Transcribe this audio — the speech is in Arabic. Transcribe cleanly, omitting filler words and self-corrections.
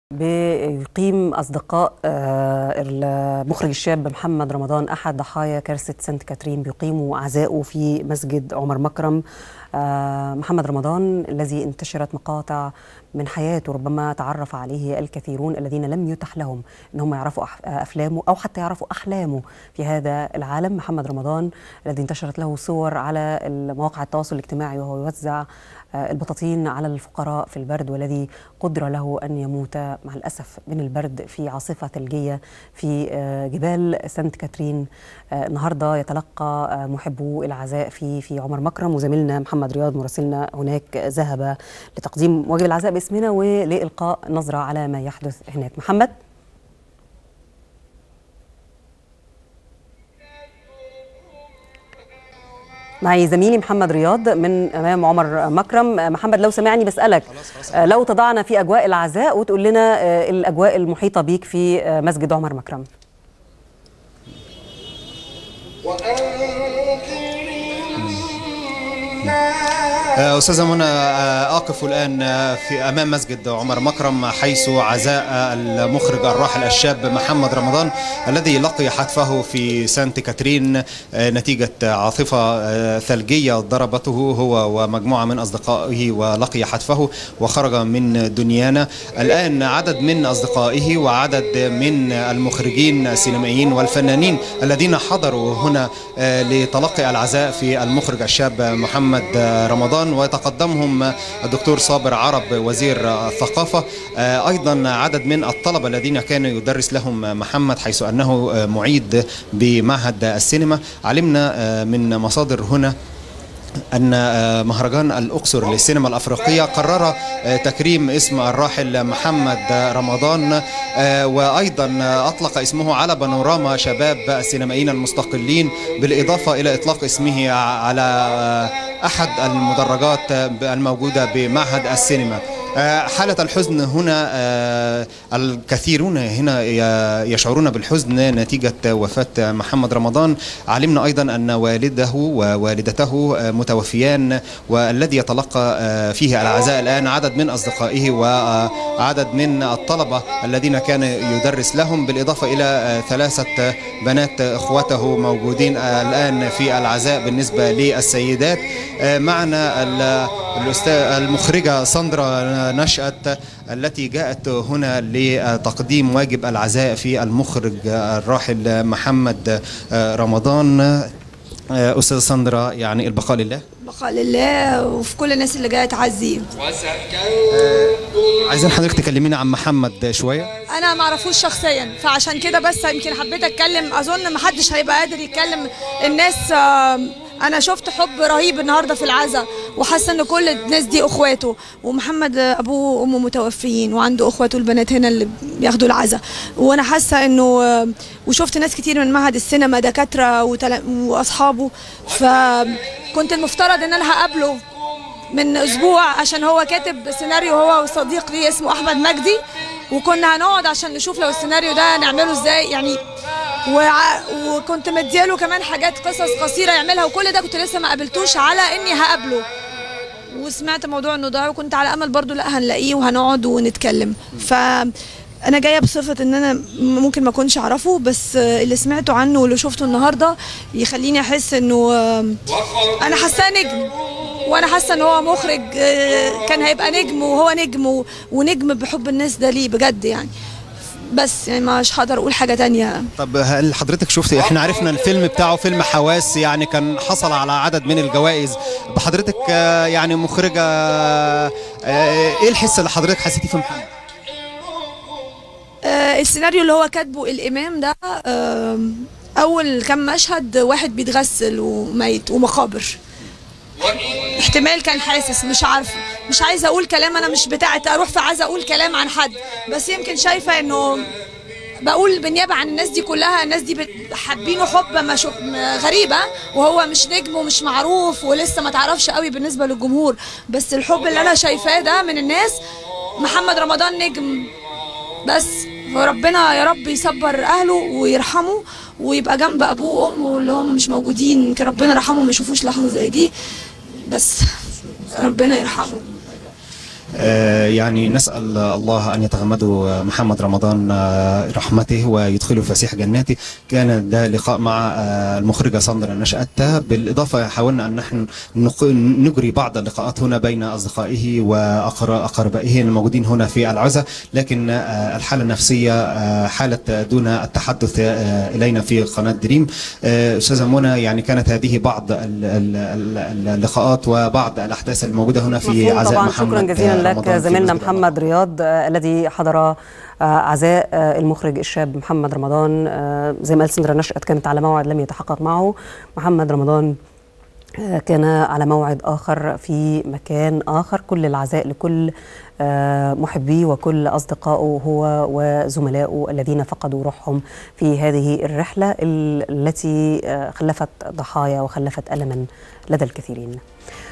بيقيم أصدقاء المخرج الشاب محمد رمضان أحد ضحايا كارثة سانت كاترين بيقيموا عزاءه في مسجد عمر مكرم. محمد رمضان الذي انتشرت مقاطع من حياته ربما تعرف عليه الكثيرون الذين لم يتح لهم ان هم يعرفوا افلامه او حتى يعرفوا احلامه في هذا العالم. محمد رمضان الذي انتشرت له صور على مواقع التواصل الاجتماعي وهو يوزع البطاطين على الفقراء في البرد، والذي قدر له أن يموت مع الأسف من البرد في عاصفة ثلجية في جبال سانت كاترين. النهاردة يتلقى محبو العزاء في عمر مكرم، وزميلنا محمد رياض مراسلنا هناك ذهب لتقديم واجب العزاء باسمنا ولإلقاء نظرة على ما يحدث هناك. محمد، معي زميلي محمد رياض من أمام عمر مكرم. محمد، لو سمعني بسألك لو تضعنا في أجواء العزاء وتقول لنا الأجواء المحيطة بيك في مسجد عمر مكرم. أستاذة منى، أقف الآن في أمام مسجد عمر مكرم حيث عزاء المخرج الراحل الشاب محمد رمضان الذي لقي حتفه في سانت كاترين نتيجة عاصفة ثلجية ضربته هو ومجموعة من أصدقائه ولقي حتفه وخرج من دنيانا. الآن عدد من أصدقائه وعدد من المخرجين السينمائيين والفنانين الذين حضروا هنا لتلقي العزاء في المخرج الشاب محمد رمضان، ويتقدمهم الدكتور صابر عرب وزير الثقافة، أيضا عدد من الطلبة الذين كان يدرس لهم محمد حيث أنه معيد بمعهد السينما. علمنا من مصادر هنا أن مهرجان الأقصر للسينما الأفريقية قرر تكريم اسم الراحل محمد رمضان، وأيضا أطلق اسمه على بانوراما شباب السينمائيين المستقلين، بالإضافة إلى إطلاق اسمه على أحد المدرجات الموجودة بمعهد السينما. حالة الحزن هنا، الكثيرون هنا يشعرون بالحزن نتيجة وفاة محمد رمضان. علمنا أيضا أن والده ووالدته متوفيان، والذي يتلقى فيه العزاء الآن عدد من أصدقائه وعدد من الطلبة الذين كان يدرس لهم، بالإضافة إلى 3 بنات إخوته موجودين الآن في العزاء. بالنسبة للسيدات معنا المخرجة ساندرا نشأت التي جاءت هنا لتقديم واجب العزاء في المخرج الراحل محمد رمضان. أستاذة ساندرا، يعني البقاء لله. البقاء لله وفي كل الناس اللي جايه تعزيه. عايزين حضرتك تكلمينا عن محمد شويه. انا ما اعرفوش شخصيا، فعشان كده بس يمكن حبيت اتكلم. اظن ما حدش هيبقى قادر يتكلم. الناس انا شفت حب رهيب النهارده في العزاء، وحاسه ان كل الناس دي اخواته، ومحمد ابوه وامه متوفيين وعنده اخواته البنات هنا اللي بياخدوا العزاء. وانا حاسه انه وشفت ناس كتير من معهد السينما، دكاتره واصحابه، فكنت المفترض ان انا هقابله من اسبوع عشان هو كاتب سيناريو هو وصديق لي اسمه احمد مجدي، وكنا هنقعد عشان نشوف لو السيناريو ده نعمله ازاي يعني. وكنت مدياله كمان حاجات قصص قصيره يعملها، وكل ده كنت لسه ما قابلتوش على اني هقابله. وسمعت موضوع انه ضاع، وكنت على امل برضو لا هنلاقيه وهنقعد ونتكلم. فانا جايه بصفه ان انا ممكن ما اكونش اعرفه، بس اللي سمعته عنه واللي شفته النهارده يخليني احس انه انا حاساه نجم، وانا حاسه ان هو مخرج كان هيبقى نجم، وهو نجم ونجم بحب الناس ده ليه بجد يعني. بس يعني مش هقدر اقول حاجه تانية. طب هل حضرتك شفتي، احنا عرفنا الفيلم بتاعه فيلم حواس، يعني كان حصل على عدد من الجوائز. بحضرتك يعني مخرجه، ايه الحس اللي حضرتك حسيتيه في محمد؟ السيناريو اللي هو كاتبه الامام ده، اول كام مشهد واحد بيتغسل وميت ومقابر، احتمال كان حاسس، مش عارفه، مش عايزه اقول كلام، انا مش بتاعت اروح في عايزه اقول كلام عن حد، بس يمكن شايفه انه بقول بالنيابه عن الناس دي كلها. الناس دي حابينه حب غريبه، وهو مش نجم ومش معروف ولسه ما تعرفش قوي بالنسبه للجمهور، بس الحب اللي انا شايفاه ده من الناس. محمد رمضان نجم، بس فربنا يا رب يصبر اهله ويرحمه ويبقى جنب ابوه وامه اللي هم مش موجودين، يمكن ربنا يرحمهم ما يشوفوش لحظه زي دي، بس ربنا يرحمه. يعني نسأل الله أن يتغمده محمد رمضان رحمته ويدخله فسيح جناته. كان ده لقاء مع المخرجة ساندرا نشأت. بالإضافة حاولنا أن نحن نجري بعض اللقاءات هنا بين أصدقائه وأقربائه الموجودين هنا في العزاء، لكن الحالة النفسية حالة دون التحدث إلينا في قناة دريم. أستاذة منى، يعني كانت هذه بعض اللقاءات وبعض الأحداث الموجودة هنا في عزاء محمد. شكرا جزيلا لك زميلنا محمد رياض الذي حضر عزاء المخرج الشاب محمد رمضان. زي ما قال ساندرا نشأت كانت على موعد لم يتحقق معه. محمد رمضان كان على موعد آخر في مكان آخر. كل العزاء لكل محبيه وكل أصدقائه هو وزملائه الذين فقدوا روحهم في هذه الرحلة التي خلفت ضحايا وخلفت ألما لدى الكثيرين.